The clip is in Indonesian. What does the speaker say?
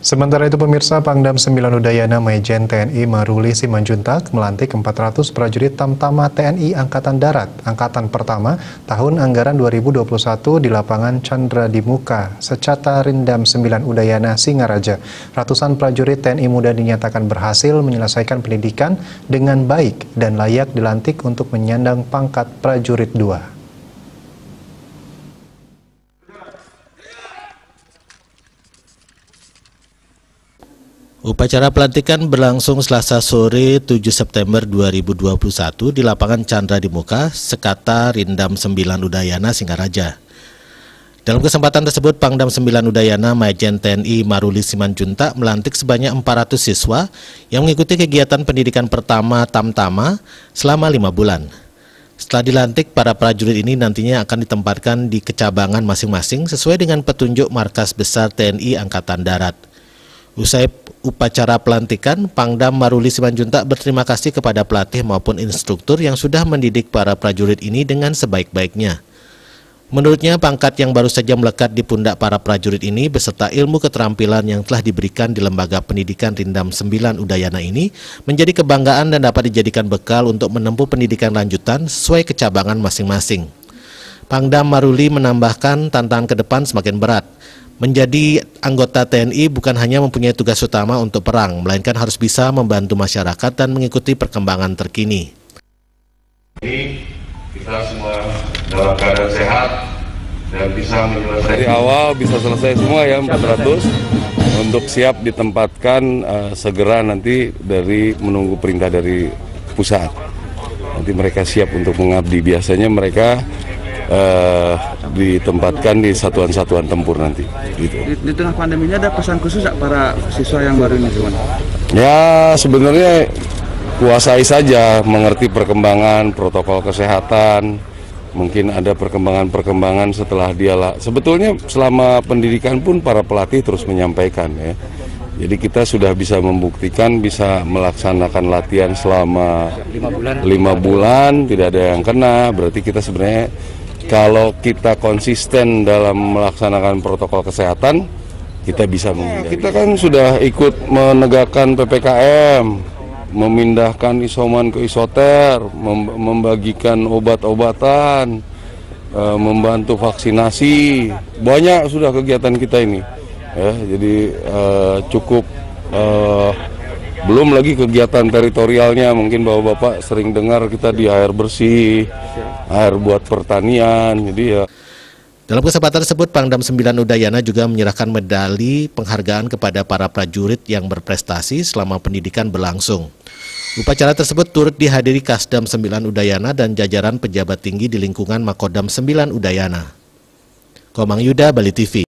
Sementara itu pemirsa, Pangdam 9 Udayana Majen TNI Maruli Simanjuntak melantik 400 prajurit Tamtama TNI Angkatan Darat Angkatan Pertama tahun anggaran 2021 di lapangan Chandra di Muka, Secata Rindam 9 Udayana Singaraja. Ratusan prajurit TNI muda dinyatakan berhasil menyelesaikan pendidikan dengan baik dan layak dilantik untuk menyandang pangkat prajurit 2. Upacara pelantikan berlangsung Selasa sore 7 September 2021 di lapangan Chandra di Muka, Secata Rindam 9 Udayana Singaraja. Dalam kesempatan tersebut, Pangdam 9 Udayana Majen TNI Maruli Simanjuntak melantik sebanyak 400 siswa yang mengikuti kegiatan pendidikan pertama Tamtama selama 5 bulan. Setelah dilantik, para prajurit ini nantinya akan ditempatkan di kecabangan masing-masing sesuai dengan petunjuk Markas Besar TNI Angkatan Darat. Usai upacara pelantikan, Pangdam Maruli Simanjuntak berterima kasih kepada pelatih maupun instruktur yang sudah mendidik para prajurit ini dengan sebaik-baiknya. Menurutnya, pangkat yang baru saja melekat di pundak para prajurit ini beserta ilmu keterampilan yang telah diberikan di Lembaga Pendidikan Rindam 9 Udayana ini menjadi kebanggaan dan dapat dijadikan bekal untuk menempuh pendidikan lanjutan sesuai kecabangan masing-masing. Pangdam Maruli menambahkan tantangan ke depan semakin berat. Menjadi anggota TNI bukan hanya mempunyai tugas utama untuk perang, melainkan harus bisa membantu masyarakat dan mengikuti perkembangan terkini. Ini kita semua dalam keadaan sehat dan bisa menyelesaikan. Dari awal bisa selesai semua ya 400 untuk siap ditempatkan segera nanti dari menunggu perintah dari pusat. Nanti mereka siap untuk mengabdi. Biasanya mereka ditempatkan di satuan-satuan tempur nanti. Gitu. Di tengah pandemi ini ada pesan khusus para siswa yang baru ini, cuman? Ya sebenarnya kuasai saja, mengerti perkembangan protokol kesehatan. Mungkin ada perkembangan-perkembangan setelah dia lah. Sebetulnya selama pendidikan pun para pelatih terus menyampaikan ya. Jadi kita sudah bisa membuktikan bisa melaksanakan latihan selama 5 bulan tidak ada yang kena. Berarti kita sebenarnya kalau kita konsisten dalam melaksanakan protokol kesehatan, kita bisa menghindari. Kita kan sudah ikut menegakkan PPKM, memindahkan isoman ke isoter, membagikan obat-obatan, membantu vaksinasi. Banyak sudah kegiatan kita ini. Ya, jadi cukup. Belum lagi kegiatan teritorialnya, mungkin Bapak-Bapak sering dengar kita di air bersih, air buat pertanian, jadi ya. Dalam kesempatan tersebut, Pangdam 9 Udayana juga menyerahkan medali penghargaan kepada para prajurit yang berprestasi selama pendidikan berlangsung. Upacara tersebut turut dihadiri Kasdam 9 Udayana dan jajaran pejabat tinggi di lingkungan Makodam 9 Udayana. Komang Yuda, Bali TV.